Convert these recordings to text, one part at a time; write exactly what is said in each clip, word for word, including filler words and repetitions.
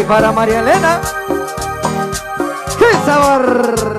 para María Elena. ¡Qué sabor!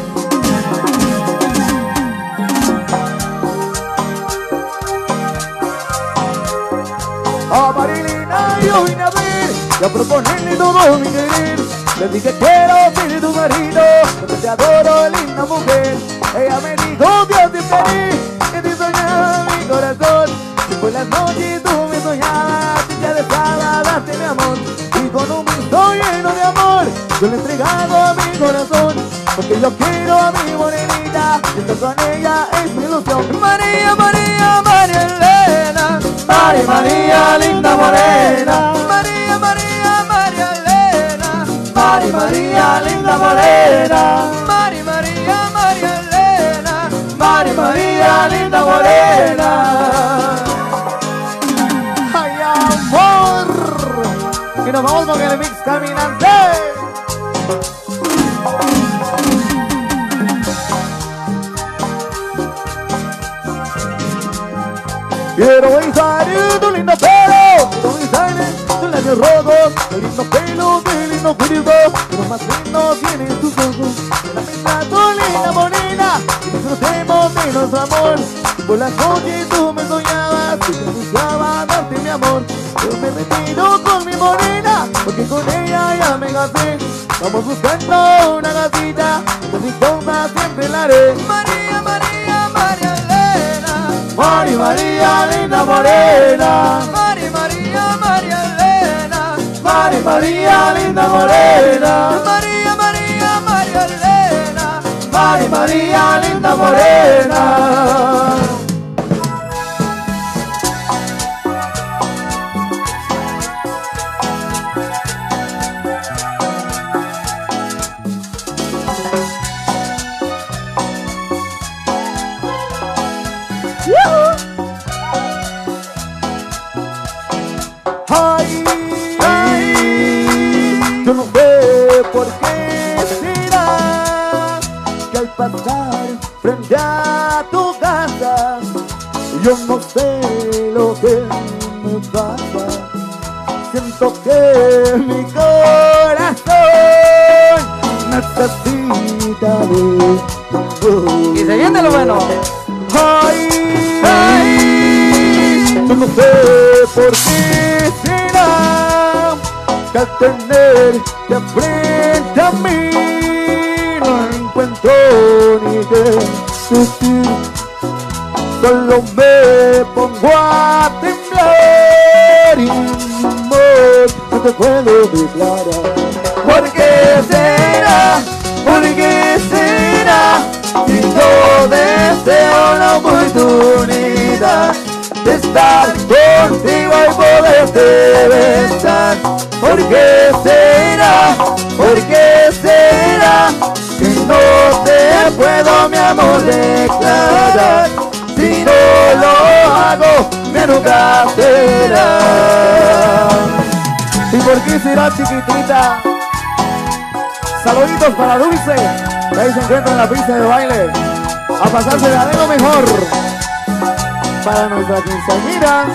A Marilena yo vine a ver y a proponerle todo mi querer. Le dije quiero ser tu marido, porque te adoro, linda mujer. Ella me dijo que te esperé, que te soñaba mi corazón. Y por las noches tú me soñabas y te deseaba darte mi amor. Y con un beso lleno de amor yo le he entregado a mi corazón, porque yo quiero a mi morenita y estar con ella es mi ilusión. María, María, María Elena. María, María, linda morena. María, María, María Elena. María, María, linda morena. María, María, María Elena. María, María, linda morena. ¡Ay, amor! Y nos vamos con el mix caminante. Quiero besar tu lindo pelo, quiero besar tus labios rojos, tu lindo pelo, tu lindo cuerpo, pero más lindo tienen tus ojos. La mezcla tu linda morena, y disfrutemos de nuestro amor. Por las noches tú me soñabas, y te deseaba darte mi amor. Yo me he metido con mi morena, porque con ella ya me casé. Vamos buscando una gatita, con mi coma siempre la haré. María, María, María Elena. María, María, linda morena. María, María, María Elena. María, María, linda morena. María, María, María Elena. María, María, linda morena. Ay, ay, yo no sé por qué será que al pasar frente a tu casa yo no sé lo que me pasa. Siento que mi corazón necesita de tu. Y se viene lo bueno. Ay, ay, yo no sé por qué será que al tenerte frente a mí no encuentro ni qué decir. Solo me pongo a temblar y mi amor no te puedo declarar. ¿Por qué será? ¿Por qué será? Si yo deseo la oportunidad de estar contigo y poderte besar. ¿Por qué será? ¿Por qué será? Que no te puedo, mi amor, declarar. Si no lo hago, me nunca será. ¿Y por qué será, chiquitita? Saluditos para Dulce, que ahí se encuentra en la pista de baile, a pasarse de lo mejor. Para nuestra quinceañera.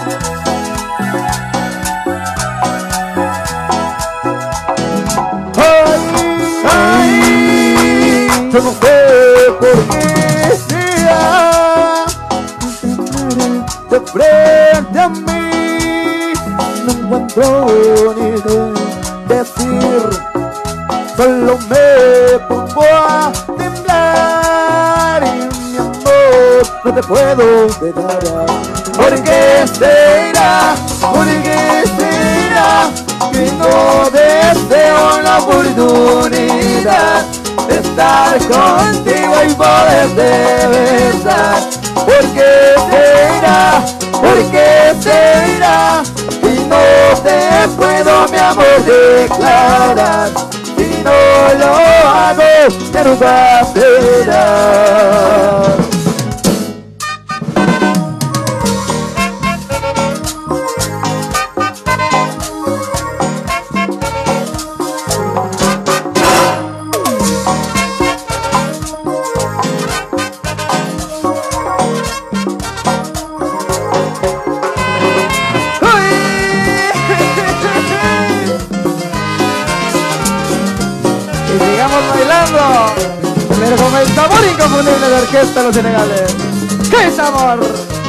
Ay, ay, yo no sé por qué sea de frente a mí no encuentro ni qué decir. Solo me pongo a temblar y mi amor no te puedo declarar. ¿Por qué será? ¿Por qué será? Que no deseo la oportunidad de estar contigo y poderte besar. ¿Por qué será? ¿Por qué será? Que no te puedo, mi amor, declarar. Si no lo hago, ya no va a será. bailando, pero con el sabor inconfundible de Orquesta Los Senegales. ¡Qué sabor!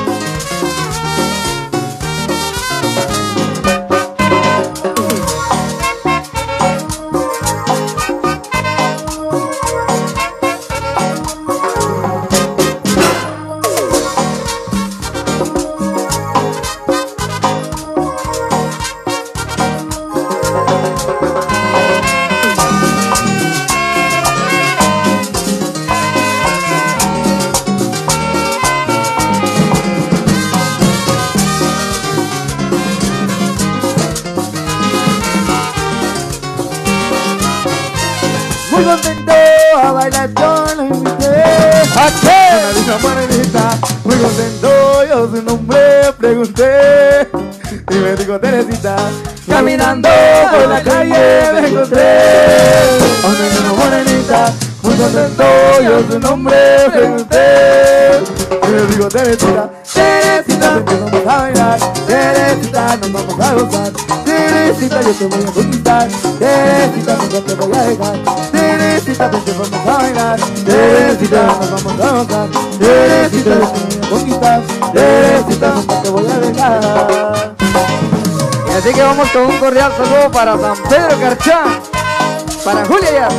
Muy contento a bailar, yo la invité. ¿A qué? Una linda morenita, muy contento, yo su nombre pregunté. Y me dijo Teresita, Caminando por la calle me encontré. Una linda morenita, muy contento, yo su nombre pregunté. Y me dijo Teresita, Teresita, vente, vamos a bailar. Teresita, nos vamos a gozar. Teresita, yo te voy a conquistar. Teresita, nunca te voy a dejar. Teresita, vente, vamos a bailar. Teresita, nos vamos a gozar. Teresita, yo te voy a conquistar. Teresita, nunca te voy a dejar. Y así que vamos con un cordial saludo para San Pedro Carchá, para Julia ya.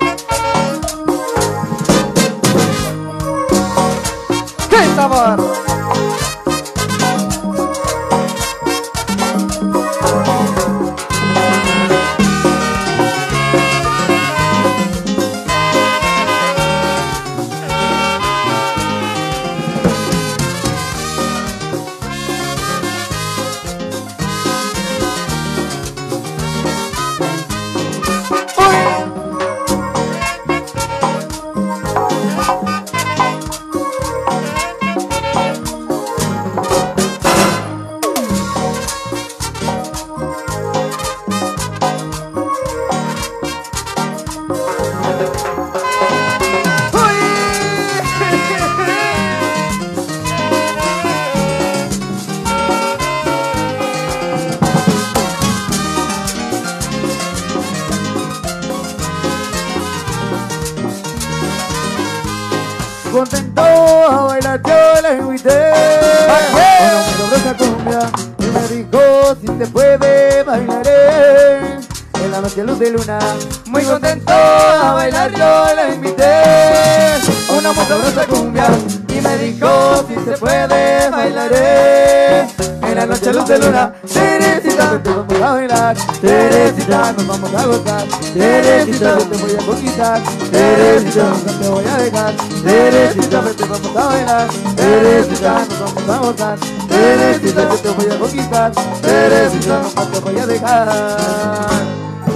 ¡Qué sabor! Contento a bailar, yo la invité. Una muy sabrosa cumbia y me dijo, si se puede bailaré. En la noche luz de luna, muy contento a bailar, yo la invité. Una muy sabrosa cumbia y me dijo, si se puede bailaré. En la noche luz de luna, Teresita, te vamos a bailar. Teresita, nos vamos a gozar. Teresita, yo te voy a conquistar. Teresita, nunca te voy a dejar. Teresita, te vamos a bailar. Teresita, nos vamos a gozar. Teresita, yo te voy a conquistar. Teresita, nunca te voy a dejar.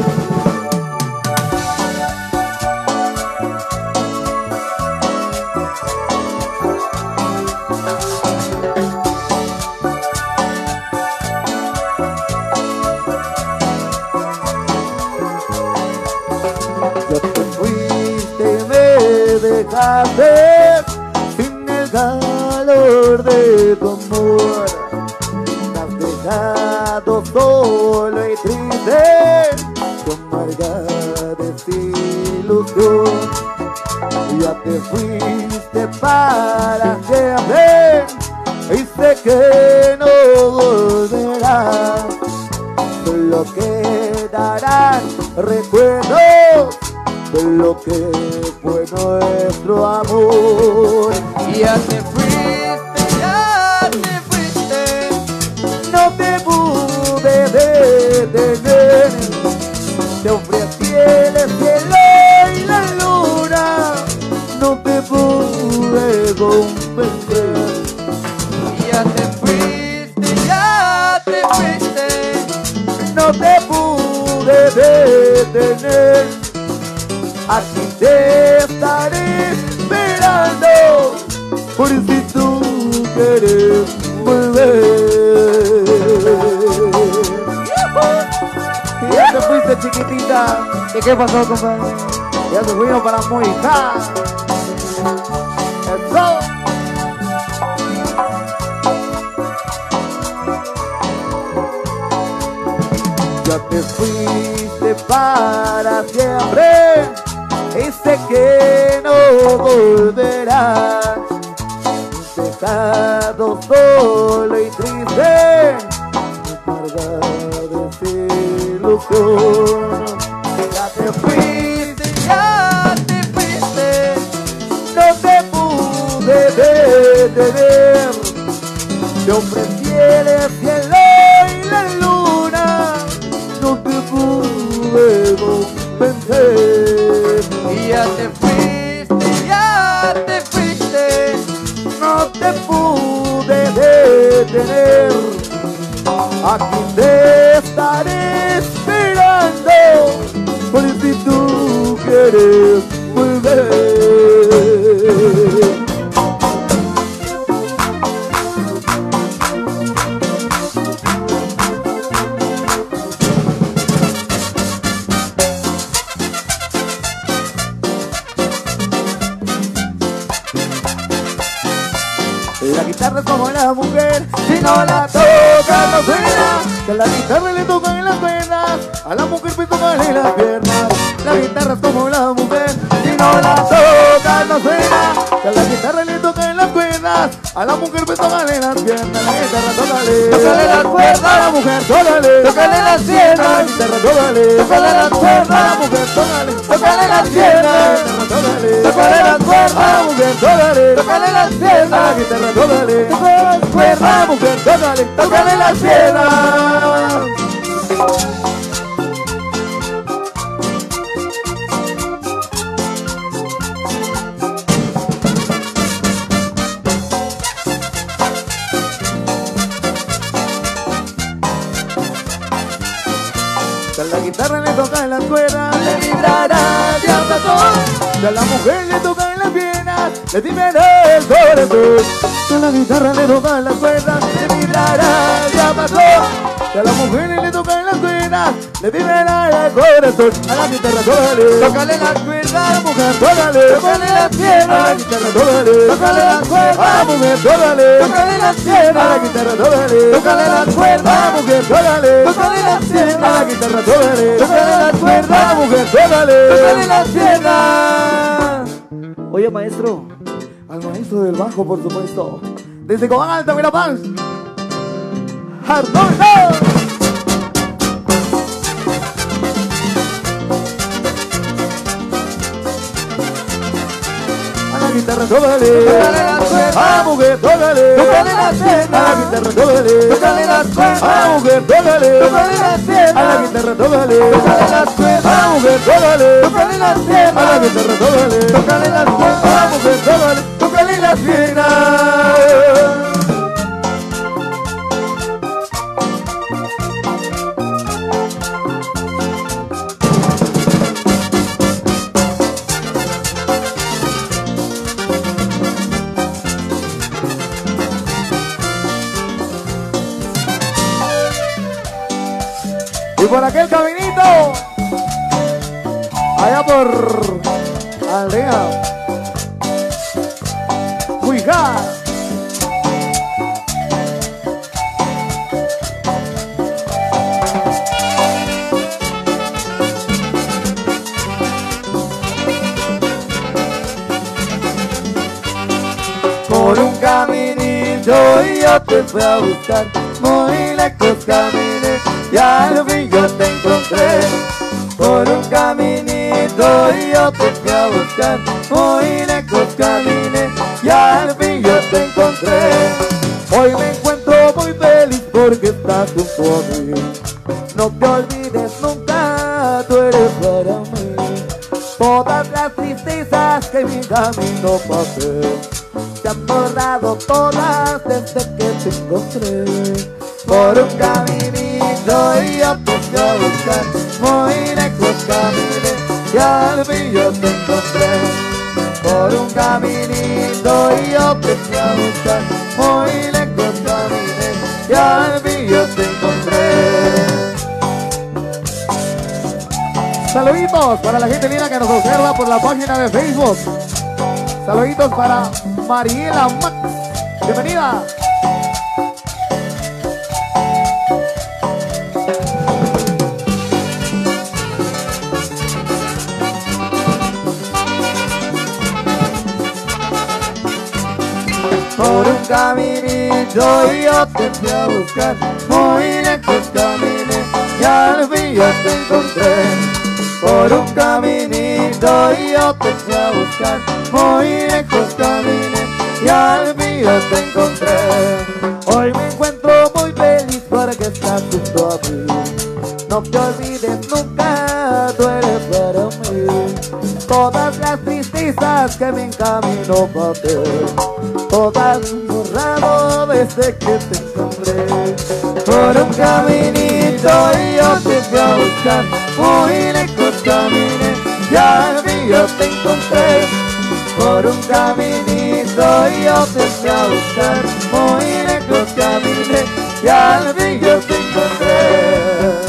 Ya te fuiste y me dejaste sin el calor de tu amor. Me has dejado solo y triste, con amarga desilusión. Ya te fuiste para siempre y sé que no volverás. Solo quedarán recuerdos de lo que fue nuestro amor. Ya te fuiste, ya te fuiste, No te pude detener, te ofrecí el cielo y la luna, no te pude convencer. ya te fuiste, ya te fuiste, No te pude detener, aquí te estaré esperando, por si tú quieres volver. Ya te fuiste, chiquitita. ¿Y qué pasó, compadre? Ya te fuimos para Moijá. Eso. Ya te fuiste para siempre y dice que no volverá, dejado solo y triste, carga de desilusión. Ya te fuiste, ya te fuiste, no te pude detener. Te ofrecí el cielo y la luna, no te pude convencer. Y ya te fuiste, ya te fuiste, No te pude detener. Aquí te estaré esperando, por si tú quieres volver. La guitarra es como la mujer, si no la toca no suena. Que a la guitarra le tocan las cuerdas, a la mujer me tocan en las piernas. La guitarra es como la mujer, si no la toca no suena. Que a la guitarra le tocan las cuerdas, a la mujer me tocan en las piernas. La guitarra tócale, tócale las cuerdas, a la mujer tócale, tócale las piernas. a la guitarra tócale, tócale las cuerdas, a la mujer tócale, tócale las piernas. tócale, tócale las cuerdas, a la mujer tócale, tócale las a la piernas. guitarra tócale, tócale las a cuerdas, la mujer tócale, tócale las piernas. Si a la guitarra le tocan las cuerdas, Le vibrará de corazón. si a la mujer le tocan las piernas, le vibrará el corazón. Si a la guitarra le tocan las cuerdas, le vibrará el diapasón. Si a la mujer le tocan las cuerdas, le vibrará el corazón. A la guitarra tócale, Tócale las cuerdas, a la mujer tócale, tócale las a la piernas. guitarra tócale, Tócale las cuerdas, a la mujer tócale, tócale las a la piernas. guitarra tócale, Tócale las cuerdas, a la mujer tócale, tócale las a la piernas. guitarra tócale, Tócale las cuerdas, a la mujer tócale, tócale las piernas. Oye, maestro, al maestro del bajo, por supuesto, desde Cobán Alta, Verapaz, Arnoldo. A la guitarra tócale, Tócale las cuerdas, a la mujer tócale, tócale las a la piernas. guitarra tócale, Tócale las cuerdas, a la mujer tócale, tócale las a la piernas. guitarra tócale, Tócale las cuerdas, a la mujer tócale, tócale las a la piernas. guitarra tócale, Tócale las a la cuerdas, mujer tócale, tócale las piernas. y por aquel caminito, allá por Aldea Huijá, Por un caminito yo te fui a buscar, muy lejos caminé y al fin yo te encontré. Por un caminito yo te fui a buscar, muy lejos caminé y al fin yo te encontré. hoy me encuentro muy feliz porque estás junto a mí. No te olvides nunca, tú eres para mí. Todas las tristezas que en mi camino pasé se han borrado todas desde que te encontré. Por un caminito yo te fui a buscar, muy lejos caminé y al fin yo te encontré. Por un caminito yo te fui a buscar, muy lejos caminé y al fin yo te encontré. Saluditos para la gente linda que nos observa por la página de Facebook. Saluditos para Mariela Max. Bienvenida. caminito y yo te fui a buscar, muy lejos caminé y al fin yo te encontré. Por un caminito y yo te fui a buscar, muy lejos caminé y al fin yo te encontré. Hoy me encuentro muy feliz porque estás junto a mí. No te olvides nunca, tú eres para mí. Todas las tristezas que me encamino para ti, todas han borrado desde que te encontré. Por un caminito y yo te fui a buscar, muy lejos caminé y al fin yo te encontré. Por un caminito y yo te fui a buscar, muy lejos caminé y al fin yo te encontré.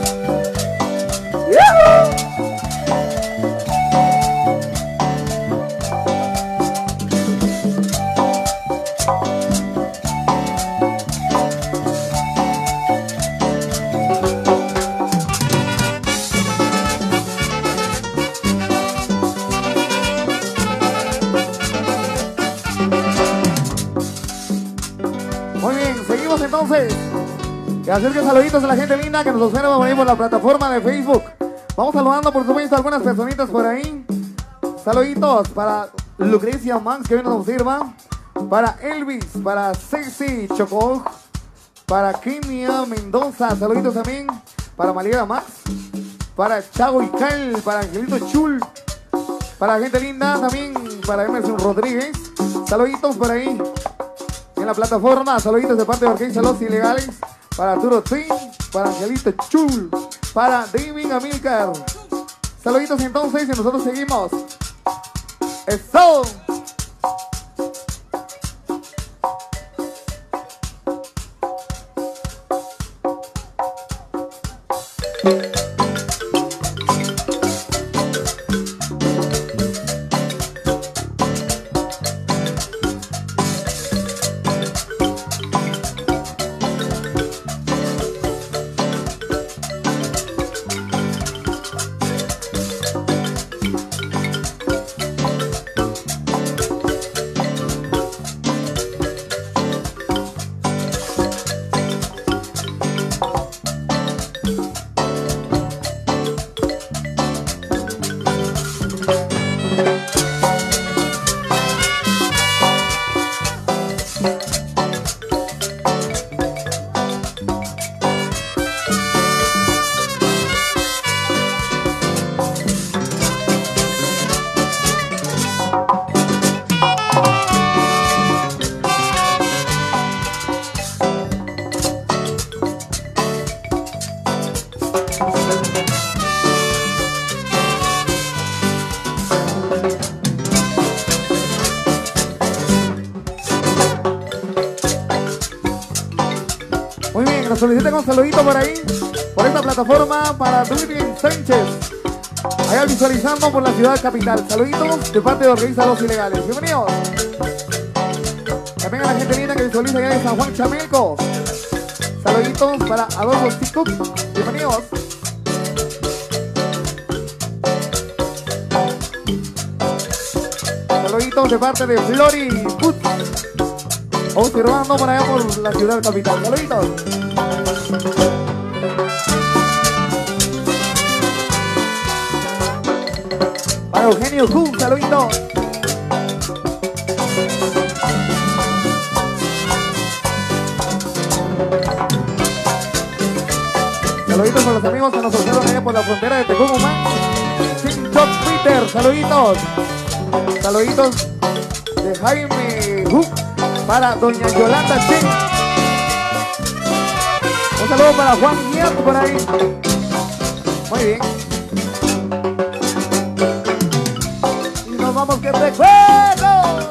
Muy bien, seguimos entonces. Que acerquen saluditos a la gente linda que nos observa por ahí por la plataforma de Facebook. Vamos saludando por supuesto a algunas personitas por ahí. Saluditos para Lucrecia Max que hoy nos observa. Para Elvis, para Ceci Chocó, para Kenia Mendoza, saluditos también. Para María Max, para Chago y Cal, para Angelito Chul, para la gente linda también, para Emerson Rodríguez. Saluditos por ahí en la plataforma, saluditos de parte de Orquesta Los Ilegales, para Arturo Twin, para Angelito Chul, para David Amilcar. Saluditos entonces y nosotros seguimos. ¡Eso! Nos soliciten un saludito por ahí, por esta plataforma para Dublín Sánchez, allá visualizando por la ciudad capital. Saluditos de parte de Orquesta Los Ilegales. Bienvenidos. También a la gente linda que visualiza allá de San Juan Chamelco. Saluditos para Adolfo Ticuc. Bienvenidos. Saluditos de parte de Flori Put, observando por allá por la ciudad capital. Saluditos. Para Eugenio Kun, saluditos. Saluditos a los amigos que nos observan allá por la frontera de Tecumumán. TikTok, Twitter, saluditos. Saluditos de Jaime Hook para doña Yolanda Chen. Un saludo para Juan Guiat por ahí. Muy bien. Y nos vamos que recuerdo.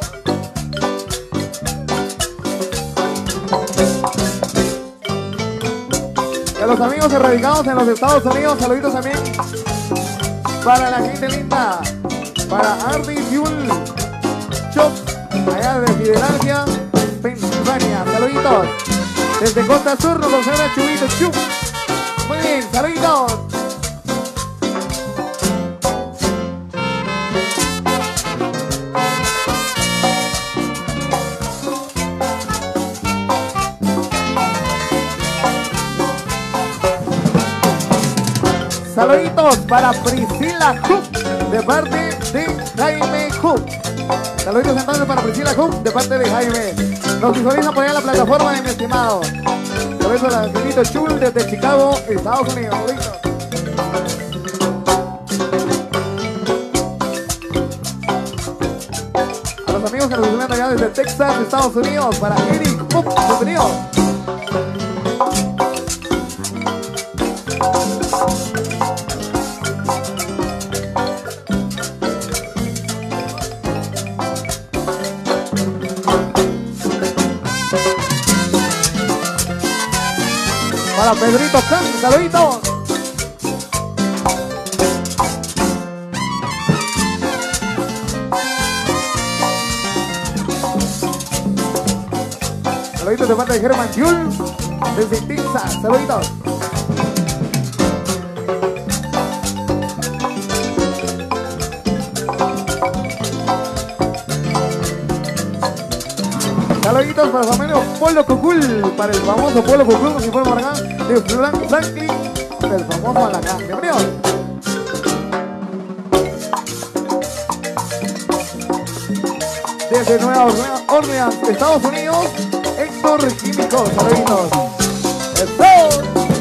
Y a los amigos erradicados en los Estados Unidos, saluditos también para la gente linda, para Arby Fuel Shop, allá de Filadelfia, Pensilvania. Saluditos. Desde Costa Sur nos observa Chubito Chup. Muy bien, saluditos. Saluditos para Priscila Cook, de parte de Jaime Cook. Saluditos entonces para Priscila Cook, de parte de Jaime. Nos visualizan por allá en la plataforma de mi estimado. Saluditos a Angelito Chul desde Chicago, Estados Unidos. Saluditos. A los amigos que nos visitan allá desde Texas, Estados Unidos, para Eric Cook, bienvenidos. Para Pedrito Can, saluditos. Saluditos de parte de Germán Yul, desde Texas, saluditos. Saluditos para el famoso Polo Cucul, para el famoso Polo Cucul, como si fuera por acá, de Frank Franklin, del famoso Alacán. Bienvenidos. Desde Nueva Orleans, Estados Unidos, Héctor Químico, saluditos. ¡Eso!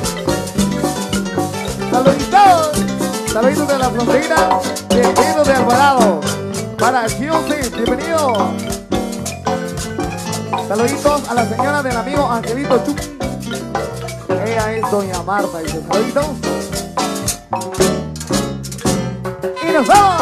Saluditos. Saluditos de la frontera de Pedro de Alvarado, para Jose, bienvenido. Saluditos a la señora del amigo Angelito Chup. Ella es doña Marta, dice saluditos. Y nos vamos.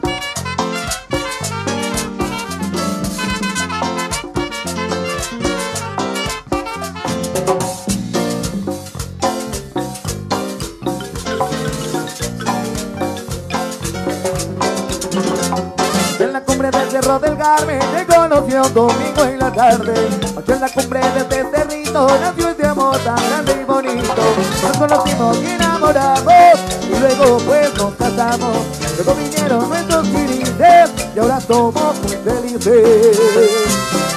En la cumbre del Cerro del Carmen te conoció un domingo en la tarde. Aquí en la cumbre de este cerrito nació este amor tan grande y bonito. Nos conocimos y enamoramos y luego pues nos casamos. Luego vinieron nuestros quirises y ahora somos muy felices.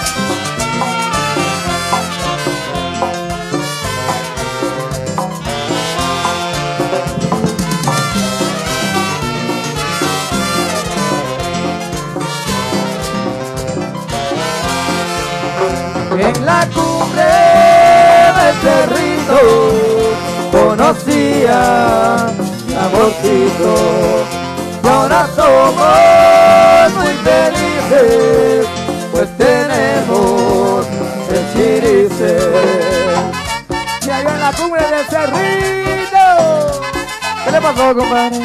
En la cumbre del cerrito conocía mi amorcito y ahora somos muy felices, pues tenemos el chirice. Y allá en la cumbre del cerrito, ¿qué le pasó, compadre?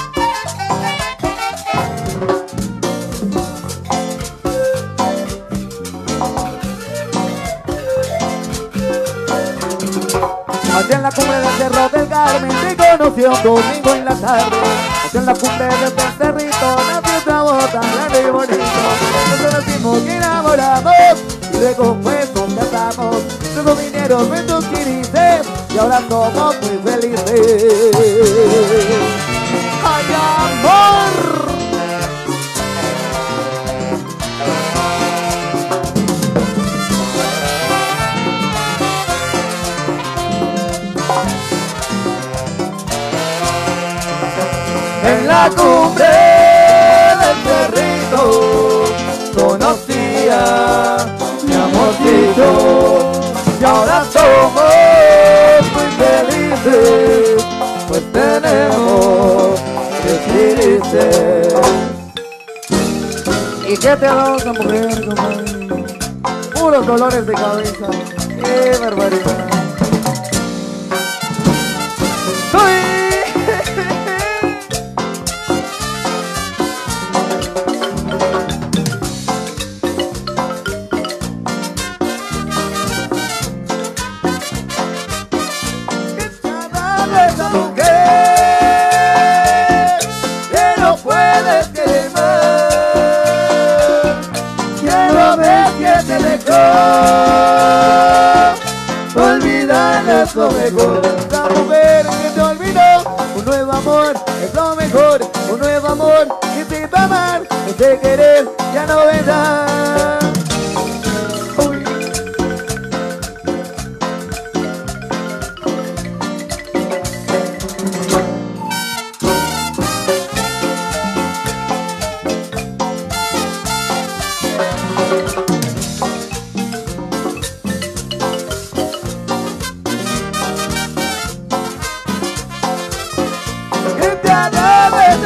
Allá en la cumbre del Cerro del Carmen te conoció un domingo en la tarde. Allá en la cumbre del cerrito nació otra voz tan grande y bonito. Nos conocimos y enamoramos y luego pues nos casamos. Luego vinieron nuestros quirises y ahora somos muy felices. ¡Ay, amor! En la cumbre del cerrito conocía mi amorcito y ahora somos muy felices, pues tenemos que chirices. ¿Y qué te ha dado esa mujer, compadre? Puros dolores de cabeza. ¡Qué barbaridad! ¡Soy! Esa mujer que no puedes quemar, quiero ver que te dejó, olvidar es lo mejor. Esa mujer que te olvidó, un nuevo amor es lo mejor, un nuevo amor que te va a amar, ese querer ya no vendrá.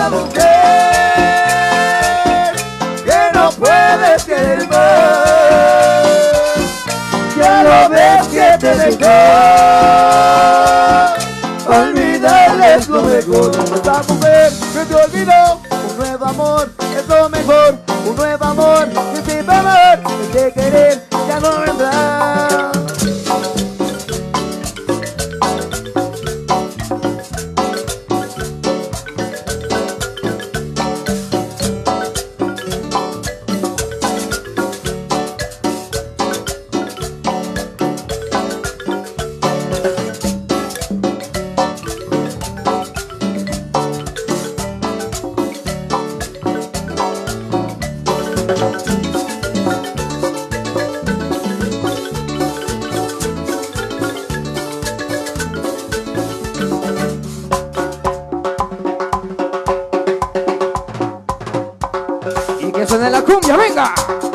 la mujer que no puedes querer más. Ya lo ves que te dejó, olvidarle es lo mejor. Esta mujer que te olvidó, un nuevo amor es lo mejor. Un nuevo amor que sin tu amor, que te querer ya no vendrá. Y que suene la cumbia, venga.